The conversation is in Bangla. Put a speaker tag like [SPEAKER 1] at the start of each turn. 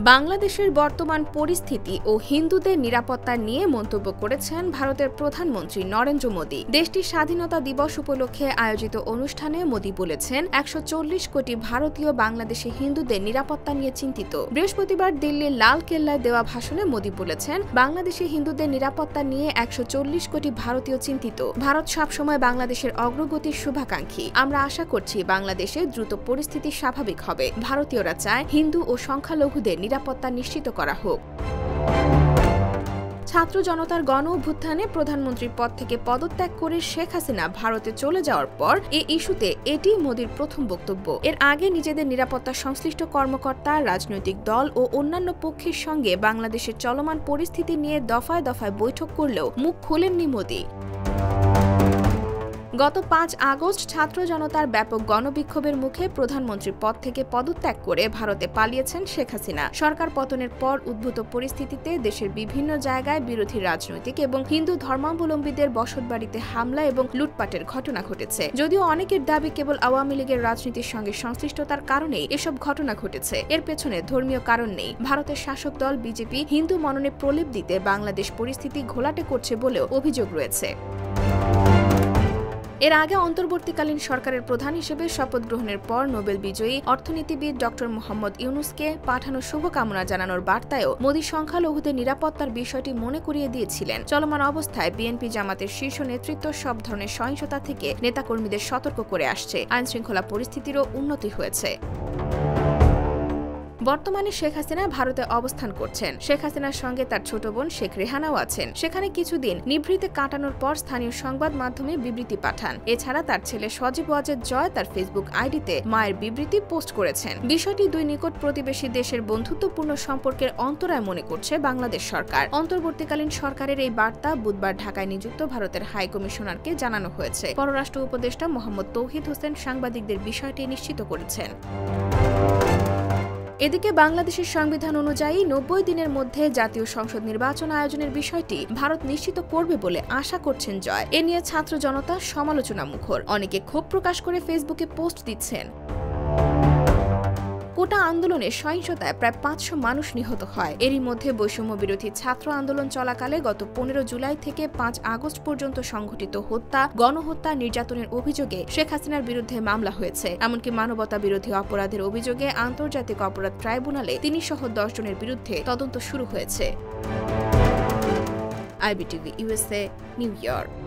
[SPEAKER 1] বাংলাদেশের বর্তমান পরিস্থিতি ও হিন্দুদের নিরাপত্তা নিয়ে মন্তব্য করেছেন ভারতের প্রধানমন্ত্রী নরেন্দ্র মোদী। দেশটির স্বাধীনতা দিবস উপলক্ষে আয়োজিত অনুষ্ঠানে মোদী বলেছেন, ১৪০ কোটি ভারতীয় বাংলাদেশে হিন্দুদের নিরাপত্তা নিয়ে চিন্তিত। বৃহস্পতিবার দিল্লির লাল কেল্লায় দেওয়া ভাষণে মোদী বলেছেন, বাংলাদেশে হিন্দুদের নিরাপত্তা নিয়ে ১৪০ কোটি ভারতীয় চিন্তিত। ভারত সবসময় বাংলাদেশের অগ্রগতির শুভাকাঙ্ক্ষী। আমরা আশা করছি বাংলাদেশে দ্রুত পরিস্থিতি স্বাভাবিক হবে। ভারতীয়রা চায় হিন্দু ও সংখ্যালঘুদের নিরাপত্তা নিশ্চিত করা হোক। ছাত্র জনতার গণ অভ্যুত্থানে প্রধানমন্ত্রীর পদ থেকে পদত্যাগ করে শেখ হাসিনা ভারতে চলে যাওয়ার পর এই ইস্যুতে এটি মোদীর প্রথম বক্তব্য। এর আগে নিজেদের নিরাপত্তা সংশ্লিষ্ট কর্মকর্তা, রাজনৈতিক দল ও অন্যান্য পক্ষের সঙ্গে বাংলাদেশের চলমান পরিস্থিতি নিয়ে দফায় দফায় বৈঠক করলেও মুখ খোলেননি মোদী। গত ৫ আগস্ট ছাত্র জনতার ব্যাপক গণবিক্ষোভের মুখে প্রধানমন্ত্রীর পদ থেকে পদত্যাগ করে ভারতে পালিয়েছেন শেখ হাসিনা। সরকার পতনের পর উদ্ভূত পরিস্থিতিতে দেশের বিভিন্ন জায়গায় বিরোধী রাজনৈতিক এবং হিন্দু ধর্মাবলম্বীদের বসতবাড়িতে হামলা এবং লুটপাটের ঘটনা ঘটেছে। যদিও অনেকের দাবি কেবল আওয়ামী লীগের রাজনীতির সঙ্গে সংশ্লিষ্টতার কারণেই এসব ঘটনা ঘটেছে, এর পেছনে ধর্মীয় কারণ নেই। ভারতের শাসক দল বিজেপি হিন্দু মননে প্রলেপ দিতে বাংলাদেশ পরিস্থিতি ঘোলাটে করছে বলেও অভিযোগ রয়েছে। এর আগে অন্তর্বর্তীকালীন সরকারের প্রধান হিসেবে শপথ গ্রহণের পর নোবেল বিজয়ী অর্থনীতিবিদ ড. মোহাম্মদ ইউনূসকে পাঠানো শুভকামনা জানানোর বার্তায়ও মোদী সংখ্যালঘুদের নিরাপত্তার বিষয়টি মনে করিয়ে দিয়েছিলেন। চলমান অবস্থায় বিএনপি জামাতের শীর্ষ নেতৃত্ব সব ধরনের সহিংসতা থেকে নেতাকর্মীদের সতর্ক করে আসছে। আইনশৃঙ্খলা পরিস্থিতিরও উন্নতি হয়েছে। বর্তমানে শেখ হাসিনা ভারতে অবস্থান করছেন। শেখ হাসিনার সঙ্গে তার ছোট বোন শেখ রেহানাও আছেন। সেখানে কিছুদিন নিভৃতে কাটানোর পর স্থানীয় সংবাদ মাধ্যমে বিবৃতি পাঠান। এছাড়া তার ছেলে সজীব ওয়াজেদ জয় তার ফেসবুক আইডিতে মায়ের বিবৃতি পোস্ট করেছেন। বিষয়টি দুই নিকট প্রতিবেশী দেশের বন্ধুত্বপূর্ণ সম্পর্কের অন্তরায় মনে করছে বাংলাদেশ সরকার। অন্তর্বর্তীকালীন সরকারের এই বার্তা বুধবার ঢাকায় নিযুক্ত ভারতের হাই কমিশনারকে জানানো হয়েছে। পররাষ্ট্র উপদেষ্টা মোহাম্মদ তৌহিদ হোসেন সাংবাদিকদের বিষয়টি নিশ্চিত করেছেন। এদিকে বাংলাদেশের সংবিধান অনুযায়ী ৯০ দিনের মধ্যে জাতীয় সংসদ নির্বাচন আয়োজনের বিষয়টি ভারত নিশ্চিত করবে বলে আশা করছেন জয়। এ নিয়ে ছাত্র জনতা সমালোচনা মুখর। অনেকে ক্ষোভ প্রকাশ করে ফেসবুকে পোস্ট দিচ্ছেন। কোটা আন্দোলনে সহিংসতায় প্রায় ৫০০ মানুষ নিহত হয়। এরই মধ্যে বৈষম্য বিরোধী ছাত্র আন্দোলন চলাকালে গত ১৫ জুলাই থেকে ৫ আগস্ট পর্যন্ত সংঘটিত হত্যা, গণহত্যা, নির্যাতনের অভিযোগে শেখ হাসিনার বিরুদ্ধে মামলা হয়েছে। এমনকি মানবতা বিরোধী অপরাধের অভিযোগে আন্তর্জাতিক অপরাধ ট্রাইব্যুনালে তিনি সহ ১০ জনের বিরুদ্ধে তদন্ত শুরু হয়েছে। IBTV USA, New York.